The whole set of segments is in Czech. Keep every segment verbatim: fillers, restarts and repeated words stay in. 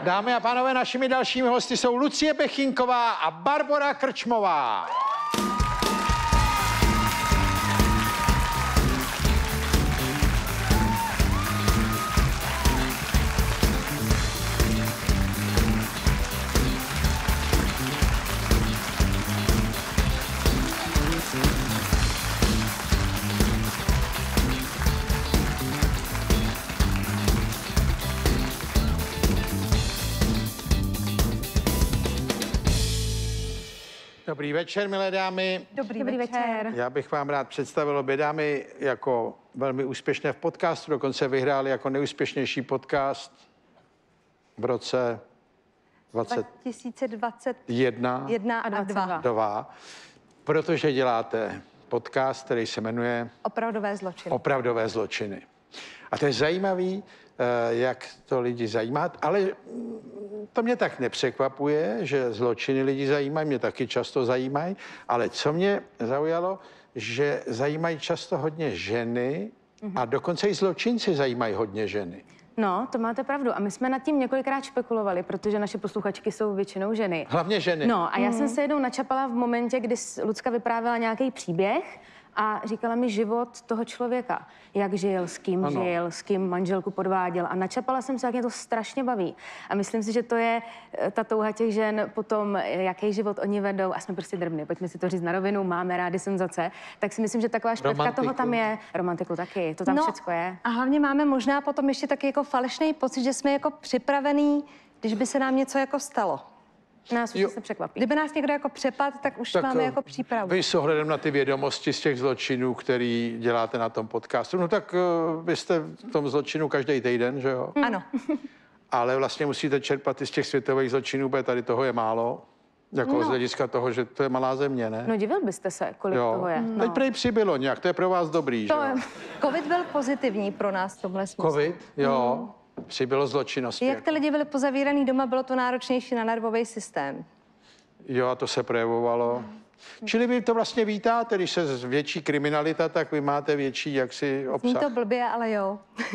Dámy a pánové, našimi dalšími hosty jsou Lucie Bechyňková a Barbora Krčmová. Dobrý večer, milé dámy. Dobrý, Dobrý večer. večer. Já bych vám rád představil obě dámy jako velmi úspěšné v podcastu, dokonce vyhráli jako nejúspěšnější podcast v roce dvacet dvacet jedna a dvacet dva. Protože děláte podcast, který se jmenuje Opravdové zločiny. Opravdové zločiny. A to je zajímavý, jak to lidi zajímá, ale to mě tak nepřekvapuje, že zločiny lidi zajímají, mě taky často zajímají, ale co mě zaujalo, že zajímají často hodně ženy mm-hmm. a dokonce i zločinci zajímají hodně ženy. No, to máte pravdu. A my jsme nad tím několikrát špekulovali, protože naše posluchačky jsou většinou ženy. Hlavně ženy. No a já mm. jsem se jednou načapala v momentě, kdy Lucka vyprávěla nějaký příběh a říkala mi život toho člověka. Jak žil, s kým ano. žil, s kým manželku podváděl. A načapala jsem se, jak mě to strašně baví. A myslím si, že to je ta touha těch žen potom, jaký život oni vedou. A jsme prostě drbny, pojďme si to říct na rovinu, máme rádi senzace. Tak si myslím, že taková špetka toho tam je. Romantiku taky, to tam no, všecko je. A hlavně máme možná potom ještě taky jako falešný pocit, že jsme jako připravený, když by se nám něco jako stalo. Nás už se překvapí. Kdyby nás někdo jako přepad, tak už tak máme jako přípravu. Vy s ohledem na ty vědomosti z těch zločinů, který děláte na tom podcastu, no tak uh, vy jste v tom zločinu každý týden, že jo? Hmm. Ano. Ale vlastně musíte čerpat i z těch světových zločinů, protože tady toho je málo. Jako no. z hlediska toho, že to je malá země, ne? No divil byste se, kolik jo. toho je. No. Teď prej přibylo nějak, to je pro vás dobrý, to že jo? Covid byl pozitivní pro nás v tomhle smyslu. Covid, jo. Hmm. Přibylo zločinnosti. Jak ty lidi byli pozavíraný doma, bylo to náročnější na nervový systém. Jo, a to se projevovalo. Hmm. Čili vy to vlastně vítáte, když se zvětší kriminalita, tak vy máte větší jaksi obsah. Zní to blbě, ale jo.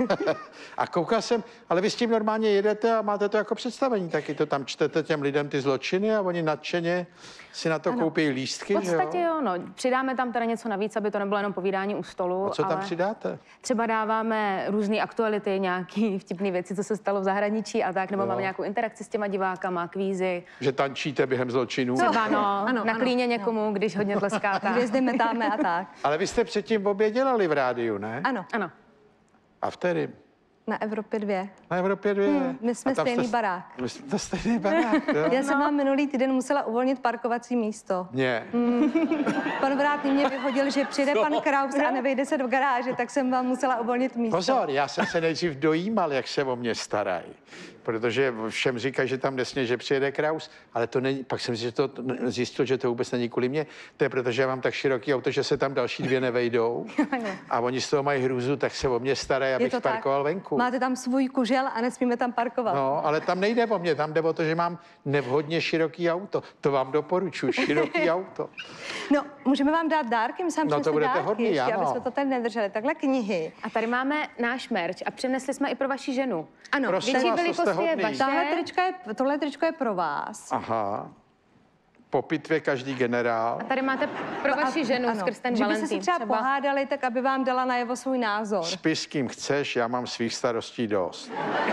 A koukal jsem, ale vy s tím normálně jedete a máte to jako představení, taky to tam čtete těm lidem ty zločiny a oni nadšeně si na to ano. koupí lístky, v podstatě že jo? jo, no. Přidáme tam teda něco navíc, aby to nebylo jenom povídání u stolu. A co ale tam přidáte? Třeba dáváme různé aktuality, nějaký vtipné věci, co se stalo v zahraničí a tak, nebo jo. máme nějakou interakci s těma divákama, kvízy. Že tančíte během zločinů? Třeba no, ano, na klíně ano, někomu, no. když hodně tleskáte. Hvězdy metáme a tak. Ale vy jste předtím v obě dělali v rádiu, ne? Ano. Ano. A v tedy? Na Evropě dvě. Na Evropě dvě. Hmm, my jsme stejný jste, barák. My jsme stejný barák, jo? Já jsem vám minulý týden musela uvolnit parkovací místo. Mě. Hmm. Pan Vrátný mě vyhodil, že přijde pan Kraus a nevejde se do garáže, tak jsem vám musela uvolnit místo. Pozor, já jsem se nejdřív dojímal, jak se o mě starají. Protože všem říkají, že tam nesmě, že přijede Kraus, ale to není, pak jsem si to zjistil, že to vůbec není kvůli mě. To je proto, že já mám tak široký auto, že se tam další dvě nevejdou. A oni z toho mají hrůzu, tak se o mě starají, abych parkoval venku. Máte tam svůj kužel a nesmíme tam parkovat. No, ale tam nejde o mě, tam jde o to, že mám nevhodně široký auto. To vám doporučuji, široký auto. No, můžeme vám dát dárky, my jsme no, to budete dárky, hodný, ještě, ano. aby jsme to tady nedrželi. Takhle knihy. A tady máme náš merch a přinesli jsme i pro vaši ženu. Ano, větší velikosti je vaše. Tohle tričko je, tohle tričko je pro vás. Aha. Po pitvě každý generál. A tady máte pro vaši ženu ano, skrz ten že Valentín. Kdyby se třeba, třeba pohádali, tak aby vám dala najevo svůj názor. Spí s kým chceš, já mám svých starostí dost.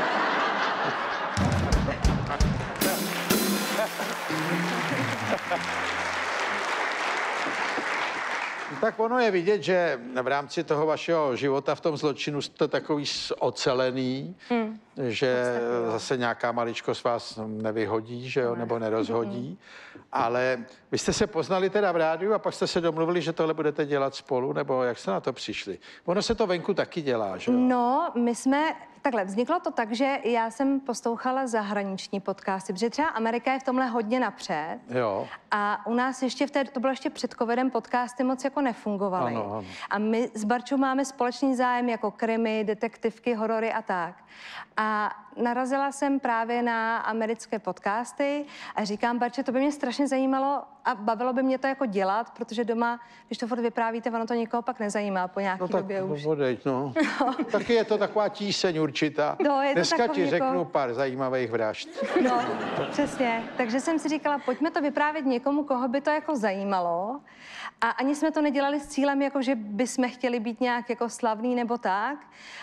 Tak ono je vidět, že v rámci toho vašeho života v tom zločinu jste takový ocelený, hmm. že zase nějaká maličkost vás nevyhodí, že jo, nebo nerozhodí. Hmm. Ale vy jste se poznali teda v rádiu a pak jste se domluvili, že tohle budete dělat spolu, nebo jak jste na to přišli? Ono se to venku taky dělá, že jo? No, my jsme... Takhle, vzniklo to tak, že já jsem poslouchala zahraniční podcasty, protože třeba Amerika je v tomhle hodně napřed. Jo. A u nás ještě v té, to bylo ještě před covidem, podcasty moc jako nefungovaly. Ano, ano. A my s Barčou máme společný zájem jako krimi, detektivky, horory a tak. A narazila jsem právě na americké podcasty a říkám, Barče, to by mě strašně zajímalo a bavilo by mě to jako dělat, protože doma, když to furt vyprávíte, ono to nikoho pak nezajímá po nějaké no tak, době už. Odejď, no. no. Taky je to taková tíseň určitě. určitá. No, je to Dneska takový ti jako- řeknu pár zajímavých vražd. No, přesně. Takže jsem si říkala, pojďme to vyprávět někomu, koho by to jako zajímalo. A ani jsme to nedělali s cílem, jako že bychom chtěli být nějak jako slavný nebo tak,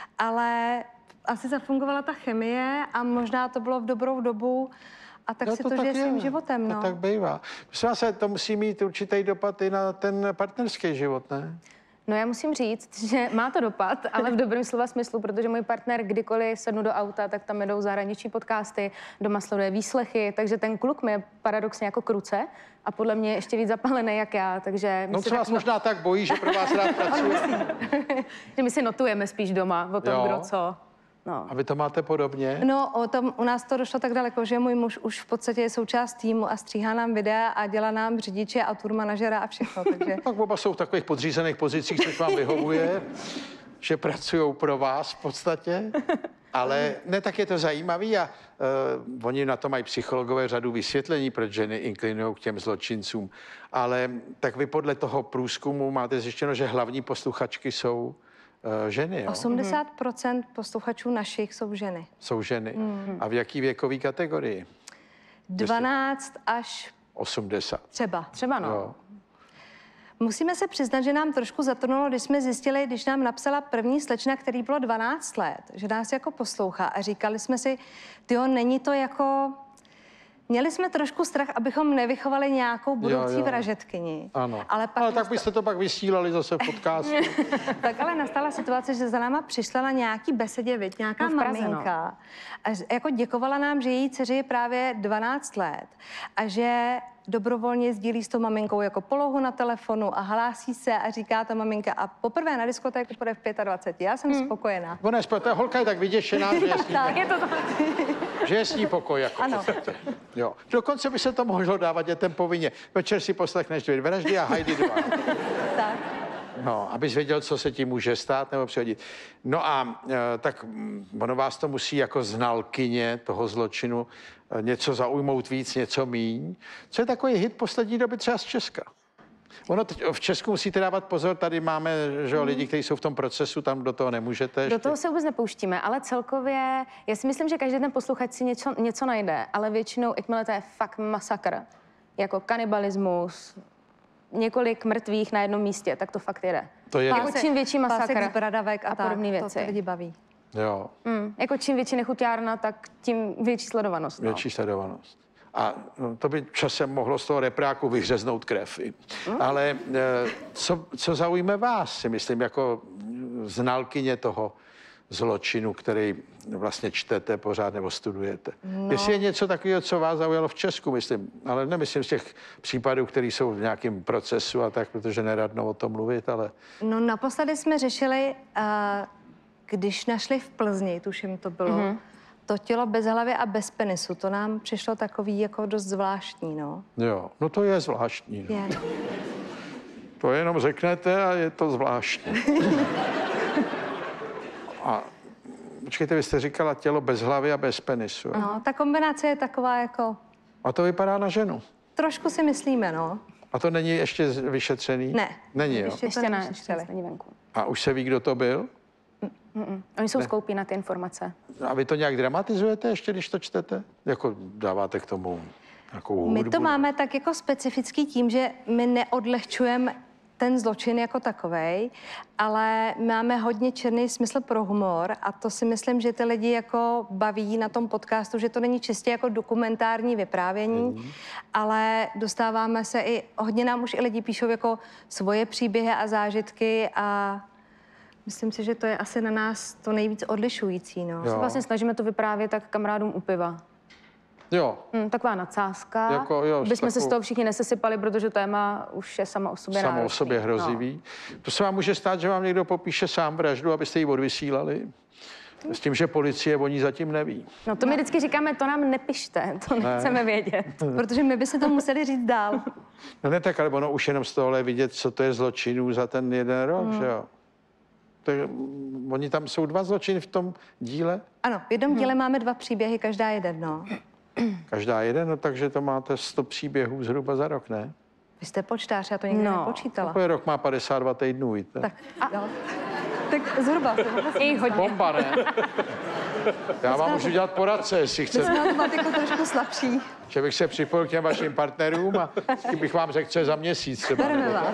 ale asi zafungovala ta chemie a možná to bylo v dobrou dobu a tak No, si to, to žije svým je. životem, no. To tak bývá. Myslím vás, to musí mít určitý dopad i na ten partnerský život, ne? No já musím říct, že má to dopad, ale v dobrém slova smyslu, protože můj partner kdykoliv sednu do auta, tak tam jedou zahraniční podcasty, doma sleduje výslechy, takže ten kluk mi je paradoxně jako kruce a podle mě ještě víc zapalený jak já, takže... my No si co vás tak- možná tak bojí, že pro vás rád pracuje. že my si notujeme spíš doma o tom, Jo. kdo co. No. A vy to máte podobně? No, o tom, u nás to došlo tak daleko, že můj muž už v podstatě je součást týmu a stříhá nám videa a dělá nám řidiče a tour manažera a všechno, takže... Pak oba jsou v takových podřízených pozicích, což vám vyhovuje, že pracují pro vás v podstatě. Ale ne, tak je to zajímavý a uh, oni na to mají psychologové řadu vysvětlení, proč ženy inklinují k těm zločincům. Ale tak vy podle toho průzkumu máte zjištěno, že hlavní posluchačky jsou uh, ženy, jo? osmdesát procent posluchačů našich jsou ženy. Jsou ženy. A v jaký věkové kategorii? dvanáct až osmdesát. třeba. Třeba no. Jo. Musíme se přiznat, že nám trošku zatrnulo, když jsme zjistili, když nám napsala první slečna, který bylo dvanáct let, že nás jako poslouchá a říkali jsme si, tyjo, není to jako... Měli jsme trošku strach, abychom nevychovali nějakou budoucí Jo, jo. vražedkyni. Ano. Ale, pak ale tak nasta- byste to pak vysílali zase v podcastu. tak ale nastala situace, že za náma přišla na nějaký besedě, viď, nějaká No v Praze, maminka. A z- jako děkovala nám, že její dceři je právě dvanáct let a že dobrovolně sdílí s tou maminkou jako polohu na telefonu a hlásí se a říká ta maminka a poprvé na diskotéku půjde v dvaceti pěti. Já jsem hmm. spokojená. Ona je, ta holka je tak vyděšená, že je s ní, Tak je to že je s ní pokoj. Jako Ano. v podstatě. Jo. Dokonce by se to mohlo dávat dětem povinně. Večer si poslechneš dvě vraždy a Heidi dva. tak. No, abys věděl, co se ti může stát nebo přihodit. No a e, tak mm, ono vás to musí jako znalkyně toho zločinu e, něco zaujmout víc, něco míň. Co je takový hit poslední doby třeba z Česka? Ono teď, v Česku musíte dávat pozor, tady máme že, jo, lidi, kteří jsou v tom procesu, tam do toho nemůžete. Do ještě. toho se vůbec nepouštíme, ale celkově, já si myslím, že každý ten posluchač si něco, něco najde, ale většinou, jakmile to je fakt masakr, jako kanibalismus, několik mrtvých na jednom místě, tak to fakt jede. To je, Jako čím větší masakr Pásek z bradavek a, a tak, podobné to věci. ty lidi baví. jo, Mm, jako čím větší nechutiárna, tak tím větší sledovanost. No. větší sledovanost. A no, to by časem mohlo z toho repráku vyhřeznout krev. i. Ale e, co, co zaujme vás, si myslím, jako znalkyně toho zločinu, který vlastně čtete pořád nebo studujete. No. Jestli je něco takového, co vás zaujalo v Česku, myslím, ale nemyslím z těch případů, které jsou v nějakém procesu a tak, protože neradno o tom mluvit, ale... No naposledy jsme řešili, uh, když našli v Plzni, tuším to bylo, mm-hmm. to tělo bez hlavy a bez penisu. To nám přišlo takový jako dost zvláštní, no. Jo, no to je zvláštní. No. Je. To jenom řeknete a je to zvláštní. A počkejte, vy jste říkala tělo bez hlavy a bez penisu. No, ta kombinace je taková jako, A to vypadá na ženu. trošku si myslíme, no. A to není ještě vyšetřený? Ne. Není, jo? Ještě- Ještě to ne, nevyšetřili. ještě není venku. A už se ví, kdo to byl? Mm-mm. Oni jsou skoupí na ty informace. A vy to nějak dramatizujete ještě, když to čtete? Jako dáváte k tomu nějakou hudbu? My to máme tak jako specifický tím, že my neodlehčujeme ten zločin jako takovej, ale máme hodně černý smysl pro humor a to si myslím, že ty lidi jako baví na tom podcastu, že to není čistě jako dokumentární vyprávění, mm. ale dostáváme se i, hodně nám už i lidi píšou jako svoje příběhy a zážitky a myslím si, že to je asi na nás to nejvíc odlišující, no. Jo. Se vlastně snažíme to vyprávět tak kamarádům u piva. Jo, Hm, taková nadsázka, Jako, jo, aby jsme se z takovou- toho všichni nesesypali, protože téma už je sama o sobě samo o náročný. sobě hrozivý. To se vám může stát, že vám někdo popíše sám vraždu, abyste ji odvysílali? S tím, že policie o ní zatím neví. No to my vždycky říkáme, to nám nepište, to nechceme vědět. Protože my by se to museli říct dál. No ne tak, ale ono už jenom z tohohle vidět, co to je zločinů za ten jeden rok, hmm. že jo? Tak, mm, oni tam jsou dva zločiny v tom díle, Ano, v jednom díle máme dva příběhy, každá jeden, no. každá jeden, no takže to máte sto příběhů zhruba za rok, ne? Vy jste počtář, já to nikdy No. nepočítala. Takový rok má padesát dva týdnů, víte? Tak, jo. Tak zhruba. Je jich hodně. Bomba, ne? Já vám můžu dělat poradce, jestli My chcete. jsme na to matiku trošku slabší. Že bych se připojil k těm vašim partnerům a bych vám řekl, co je za měsíc třeba. Bereme vás.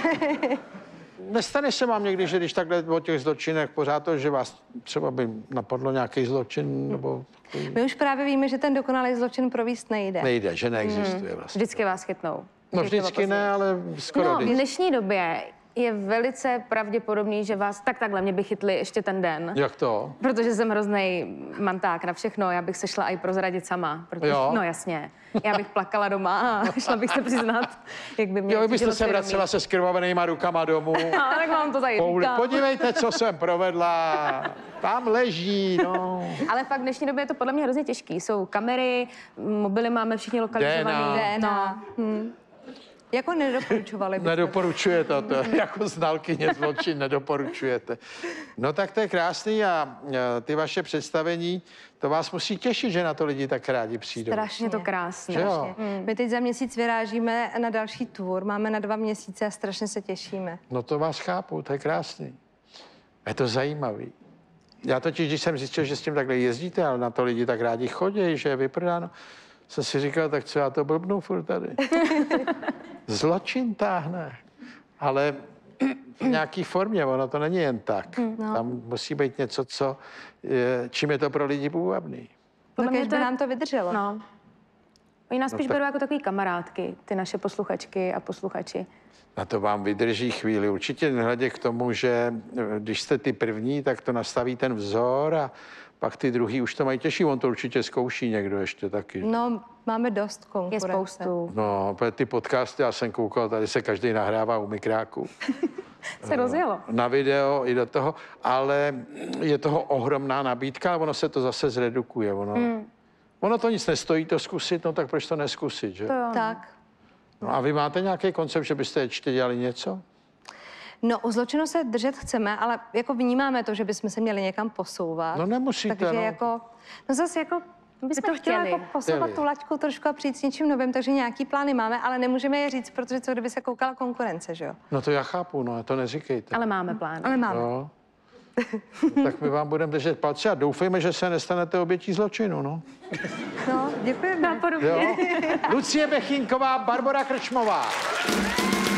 Nestane se vám někdy, že když takhle o těch zločinech pořád to, že vás třeba by napadlo nějaký zločin, nebo My už právě víme, že ten dokonalý zločin provést nejde. nejde, že neexistuje vlastně. Vždycky vás chytnou. No Dřív nebo vždycky později. ne, ale skoro No, v vždycky. dnešní době je velice pravděpodobný, že vás tak takhle mě by chytli ještě ten den. Jak to? Protože jsem hroznej manták na všechno, já bych se šla i prozradit sama. Protože, Jo. no jasně, já bych plakala doma a šla bych se přiznat, jak by mě Jo, vy byste těžilo se svědomí. vracela se skrvavenýma rukama domů. A tak vám to tady Pouli, říkám. podívejte, co jsem provedla. Tam leží, no. Ale fakt v dnešní době je to podle mě hrozně těžký. Jsou kamery, mobily máme všichni lokalizovaný. D N A. D N A. Hm. Jako nedoporučovali byste. Nedoporučujete to, jako znalkyně zločin nedoporučujete. No tak to je krásný a e, ty vaše představení, to vás musí těšit, že na to lidi tak rádi přijdou. Strašně Je to krásné. Že jo? My teď za měsíc vyrážíme na další tour. Máme na dva měsíce a strašně se těšíme. No to vás chápu, to je krásný. Je to zajímavý. Já totiž, když jsem zjistil, že s tím takhle jezdíte, ale na to lidi tak rádi chodí, že je vyprodáno, jsem si říkal, tak co já to blbnu furt tady. Zločin táhne, ale v nějaký formě, ono to není jen tak. No. Tam musí být něco, co je, čím je to pro lidi půvabný. Podle No, mě kež to by je- nám to vydrželo. No. Oni nás spíš tak- berou jako takový kamarádky, ty naše posluchačky a posluchači. Na to vám vydrží chvíli. Určitě nehledě k tomu, že eh, když jste ty první, tak to nastaví ten vzor a pak ty druhý už to mají těžší. On to určitě zkouší někdo ještě taky. No, máme dost Je konkurence. spoustu. No, protože ty podcasty, já jsem koukal, tady se každý nahrává u mikráku. Se rozjelo. Na video i do toho, ale je toho ohromná nabídka, ale ono se to zase zredukuje. Ono, hmm. ono to nic nestojí to zkusit, no tak proč to neskusit, že? To jo. Tak. No a vy máte nějaký koncept, že byste ještě dělali něco? No, u zločinu se držet chceme, ale jako vnímáme to, že bychom se měli někam posouvat. No nemusíte, Takže no. jako, no zase jako, My by jsme to chtěla chtěli. jako posouvat Chtěli. tu laťku trošku a přijít s něčím novým, takže nějaký plány máme, ale nemůžeme je říct, protože co kdyby se koukala konkurence, že jo? No to já chápu, no to neříkejte. Ale máme plán. Ale máme. No. No, tak my vám budeme držet palce a doufejme, že se nestanete obětí zločinu, no. No, děkujeme. Jo? Lucie Bechinková, Barbora Krčmová.